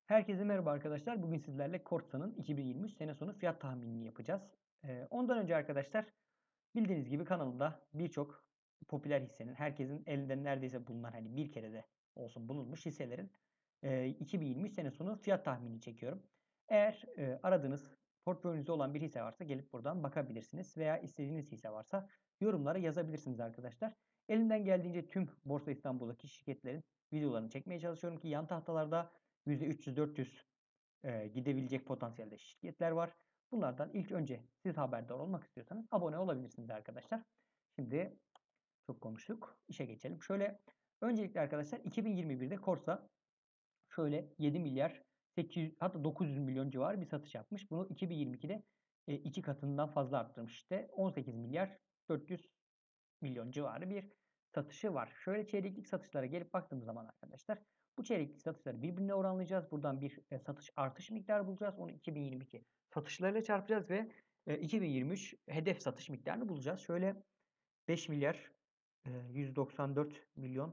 Herkese merhaba arkadaşlar. Bugün sizlerle Korsan'ın 2023 sene sonu fiyat tahminini yapacağız. Ondan önce arkadaşlar bildiğiniz gibi kanalımda birçok popüler hissenin, herkesin elinde neredeyse bulunan hani bir kere de olsun bulunmuş hisselerin 2023 sene sonu fiyat tahmini çekiyorum. Eğer aradığınız portföyünüzde olan bir hisse varsa gelip buradan bakabilirsiniz veya istediğiniz hisse varsa yorumlara yazabilirsiniz arkadaşlar. Elimden geldiğince tüm Borsa İstanbul'daki şirketlerin videolarını çekmeye çalışıyorum ki yan tahtalarda %300-400 gidebilecek potansiyelde şirketler var. Bunlardan ilk önce siz haberdar olmak istiyorsanız abone olabilirsiniz arkadaşlar. Şimdi çok konuştuk. İşe geçelim. Şöyle öncelikle arkadaşlar 2021'de Korsa şöyle 7 milyar 800 hatta 900 milyon civarı bir satış yapmış. Bunu 2022'de iki katından fazla arttırmış. İşte 18 milyar 400 milyon civarı bir satışı var. Şöyle çeyreklik satışlara gelip baktığımız zaman arkadaşlar bu çeyreklik satışları birbirine oranlayacağız. Buradan bir satış artış miktarı bulacağız. Onu 2022 satışlarıyla çarpacağız ve 2023 hedef satış miktarını bulacağız. Şöyle 5 milyar 194 milyon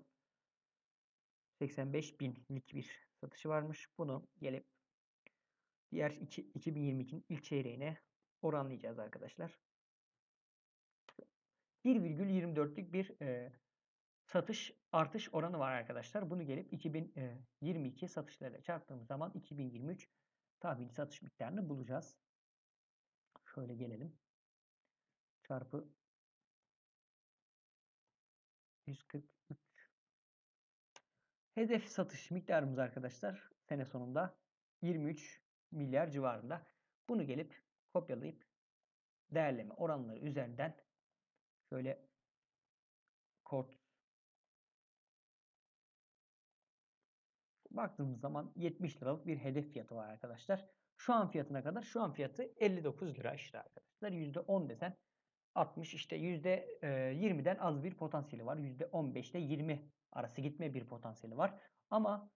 85 binlik bir satışı varmış. Bunu gelip diğer 2022'nin ilk çeyreğine oranlayacağız arkadaşlar. 1,24'lük bir satış artış oranı var arkadaşlar. Bunu gelip 2022 satışlarıyla çarptığımız zaman 2023 tahmini satış miktarını bulacağız. Şöyle gelelim. Çarpı 143. Hedef satış miktarımız arkadaşlar sene sonunda 23 milyar civarında. Bunu gelip kopyalayıp değerleme oranları üzerinden şöyle kod baktığımız zaman 70 liralık bir hedef fiyatı var arkadaşlar. Şu an fiyatına kadar şu an fiyatı 59 lira işte arkadaşlar. %10 desen 60 işte %20'den az bir potansiyeli var. %15 ile 20 arası gitme bir potansiyeli var. Ama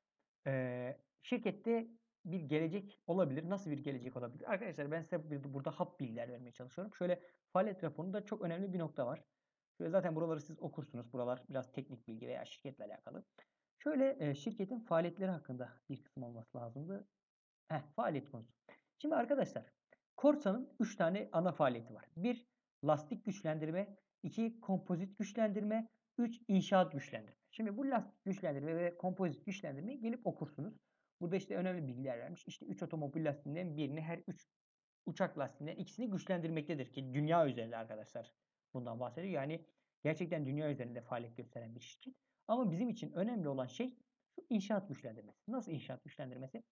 şirkette bir gelecek olabilir. Nasıl bir gelecek olabilir? Arkadaşlar ben size burada hap bilgiler vermeye çalışıyorum. Şöyle faaliyet raporunda çok önemli bir nokta var. Şöyle zaten buraları siz okursunuz. Buralar biraz teknik bilgi veya şirketle alakalı. Şöyle şirketin faaliyetleri hakkında bir kısım olması lazımdı. Faaliyet konusu. Şimdi arkadaşlar Korsa'nın 3 tane ana faaliyeti var. 1 lastik güçlendirme, 2 kompozit güçlendirme, 3 inşaat güçlendirme. Şimdi bu lastik güçlendirme ve kompozit güçlendirmeyi gelip okursunuz. Burada işte önemli bilgiler vermiş. İşte 3 otomobil lastiğinden birini her 3 uçak lastiğinden ikisini güçlendirmektedir ki dünya üzerinde arkadaşlar bundan bahsediyor. Yani gerçekten dünya üzerinde faaliyet gösteren bir şirket. Ama bizim için önemli olan şey şu inşaat güçlendirmesi. Nasıl inşaat güçlendirmesi?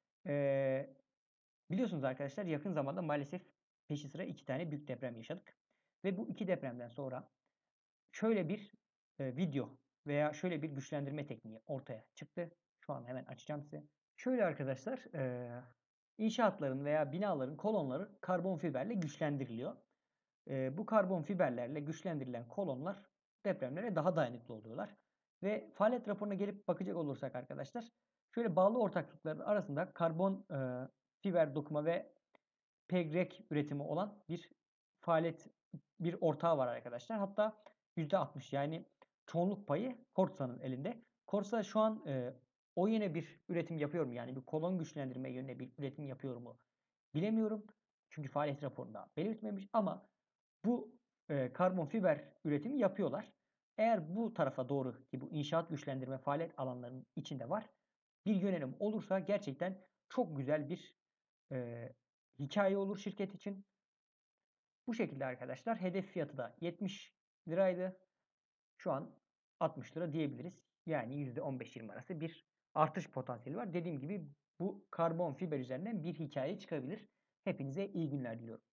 Ee, Biliyorsunuz arkadaşlar yakın zamanda maalesef peşi sıra 2 tane büyük deprem yaşadık. Ve bu 2 depremden sonra şöyle bir video veya şöyle bir güçlendirme tekniği ortaya çıktı. Şu an hemen açacağım size. Şöyle arkadaşlar inşaatların veya binaların kolonları karbon fiberle güçlendiriliyor. Bu karbon fiberlerle güçlendirilen kolonlar depremlere daha dayanıklı oluyorlar. Ve faaliyet raporuna gelip bakacak olursak arkadaşlar şöyle bağlı ortaklıkların arasında karbon fiber dokuma ve PEGREK üretimi olan bir faaliyet bir ortağı var arkadaşlar. Hatta %60 yani çoğunluk payı Korsa'nın elinde. Korsa şu an o yine bir üretim yapıyor mu? Yani bir kolon güçlendirme yönüne bir üretim yapıyor mu? Bilemiyorum. Çünkü faaliyet raporunda belirtmemiş ama bu karbon fiber üretimi yapıyorlar. Eğer bu tarafa doğru ki bu inşaat güçlendirme faaliyet alanlarının içinde var bir yönelim olursa gerçekten çok güzel bir e, hikaye olur şirket için. Bu şekilde arkadaşlar hedef fiyatı da 70 liraydı. Şu an 60 lira diyebiliriz. Yani %15-20 arası bir artış potansiyeli var. Dediğim gibi bu karbon fiber üzerinden bir hikaye çıkabilir. Hepinize iyi günler diliyorum.